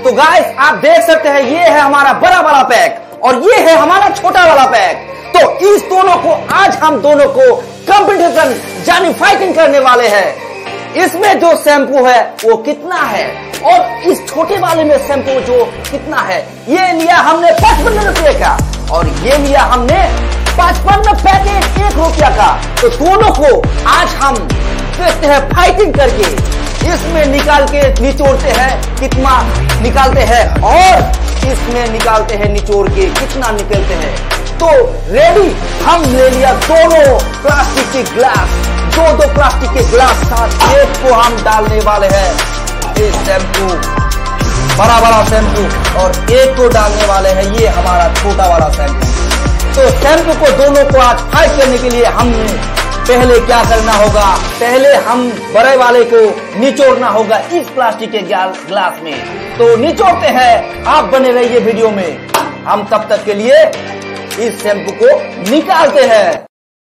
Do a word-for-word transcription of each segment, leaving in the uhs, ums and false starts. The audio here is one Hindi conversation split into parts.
तो गाइस आप देख सकते हैं ये है हमारा बड़ा वाला पैक और ये है हमारा छोटा वाला पैक। तो इस दोनों को आज हम दोनों को कंपटीशन यानी फाइटिंग करने वाले हैं। इसमें जो शैम्पू है वो कितना है और इस छोटे वाले में शैम्पू जो कितना है। ये लिया हमने पचपन रुपये का और ये लिया हमने पचपन पैकेट एक रुपया का। तो दोनों को आज हम देखते हैं फाइटिंग करके, इसमें निकाल के निचोड़ते हैं कितना निकालते हैं और इसमें निकालते हैं निचोड़ के कितना निकलते हैं। तो रेडी, हम ले लिया दोनों प्लास्टिक के ग्लास, दो दो प्लास्टिक के ग्लास साथ एक को हम डालने वाले हैं ये शैम्पू, बड़ा बड़ा शैम्पू, और एक को डालने वाले हैं ये हमारा छोटा वाला शैम्पू। तो शैम्पू को दोनों को आज फाइट करने के लिए हमने पहले क्या करना होगा, पहले हम बड़े वाले को निचोड़ना होगा इस प्लास्टिक के ग्लास में। तो निचोड़ते हैं, आप बने रहिए वीडियो में। हम तब तक के लिए इस शैम्पू को निकालते हैं।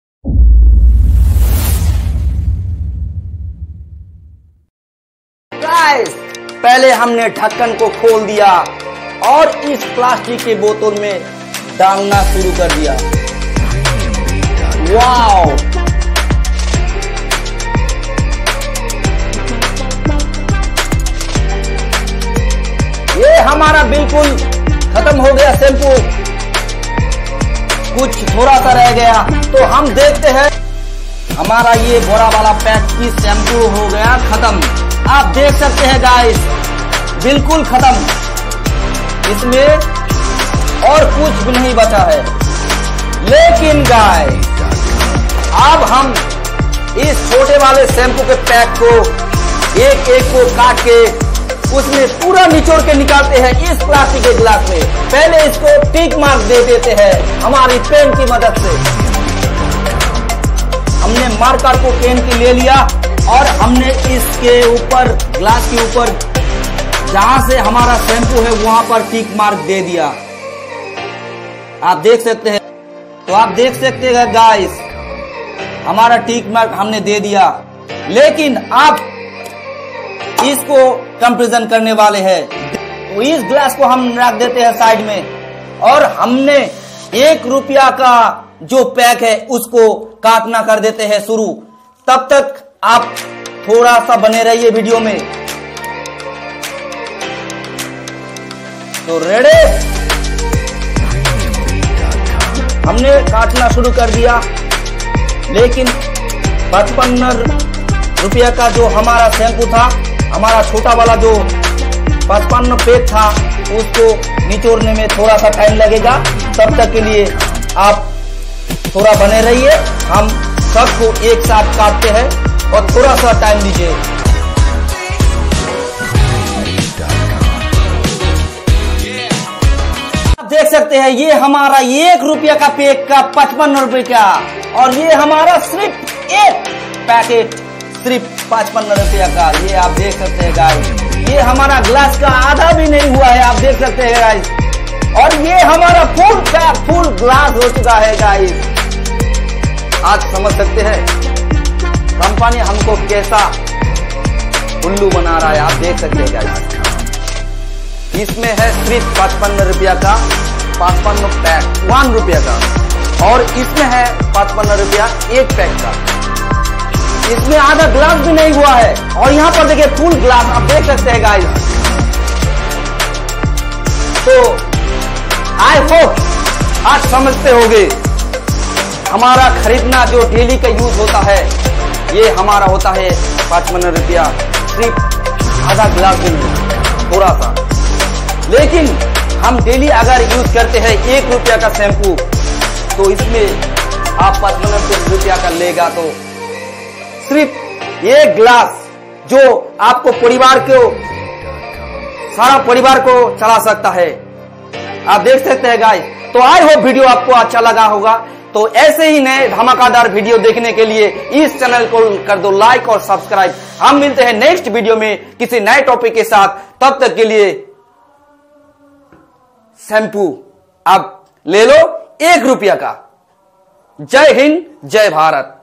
गाइस पहले हमने ढक्कन को खोल दिया और इस प्लास्टिक के बोतल में डालना शुरू कर दिया। वाओ, ये हमारा बिल्कुल खत्म हो गया शैम्पू, कुछ थोड़ा सा रह गया। तो हम देखते हैं हमारा ये बड़ा वाला पैक की शैम्पू हो गया खत्म। आप देख सकते हैं गाइस बिल्कुल खत्म, इसमें और कुछ भी नहीं बचा है। लेकिन गाइस अब हम इस छोटे वाले शैम्पू के पैक को एक एक को काट के उसमें पूरा निचोड़ के निकालते हैं इस प्लास्टिक के गिलास में। पहले इसको टिक मार्क दे देते हैं हमारी पेन की मदद से। हमने मार्कर को पेन की ले लिया और हमने इसके ऊपर ग्लास के ऊपर जहां से हमारा शैम्पू है वहां पर टिक मार्क दे दिया। आप देख सकते हैं, तो आप देख सकते हैं गाइस हमारा टिक मार्क हमने दे दिया। लेकिन आप इसको कंपैरिजन करने वाले हैं, तो इस ग्लास को हम रख देते हैं साइड में और हमने एक रुपया का जो पैक है उसको काटना कर देते हैं शुरू। तब तक आप थोड़ा सा बने रहिए वीडियो में। तो रेडी, हमने काटना शुरू कर दिया। लेकिन पचपन रुपया का जो हमारा शैम्पू था, हमारा छोटा वाला जो पचपन पैक था, उसको निचोड़ने में थोड़ा सा टाइम लगेगा। तब तक के लिए आप थोड़ा बने रहिए, हम सबको एक साथ काटते हैं और थोड़ा सा टाइम दीजिए। आप देख सकते हैं ये हमारा एक रुपया का पैक का पचपन रुपए का और ये हमारा सिर्फ एक पैकेट सिर्फ पचपन रुपया का। ये आप देख सकते हैं गाइस, ये हमारा ग्लास का आधा भी नहीं हुआ है, आप देख सकते हैं गाइस। और ये हमारा फुल पैक फुल ग्लास हो चुका है गाइस। आज समझ सकते हैं कंपनी हमको कैसा उल्लू बना रहा है, आप देख सकते हैं गाइस। इसमें है सिर्फ पचपन रुपया का पचपन पैक वन रुपया का और इसमें है पचपन रुपया एक पैक का। इसमें आधा ग्लास भी नहीं हुआ है और यहाँ पर देखिए फुल ग्लास, आप देख सकते हैं गाइस। तो आई होप आज समझते होंगे हमारा खरीदना जो डेली का यूज होता है ये हमारा होता है पचपन रुपया, सिर्फ आधा ग्लास भी नहीं, थोड़ा सा। लेकिन हम डेली अगर यूज करते हैं एक रुपया का शैम्पू, तो इसमें आप पचपन रुपया का लेगा तो सिर्फ एक ग्लास जो आपको परिवार को सारा परिवार को चला सकता है, आप देख सकते हैं गाइस। तो आई होप वीडियो आपको अच्छा लगा होगा। तो ऐसे ही नए धमाकेदार वीडियो देखने के लिए इस चैनल को कर दो लाइक और सब्सक्राइब। हम मिलते हैं नेक्स्ट वीडियो में किसी नए टॉपिक के साथ। तब तक के लिए शैम्पू आप ले लो एक रुपया का। जय हिंद, जय भारत।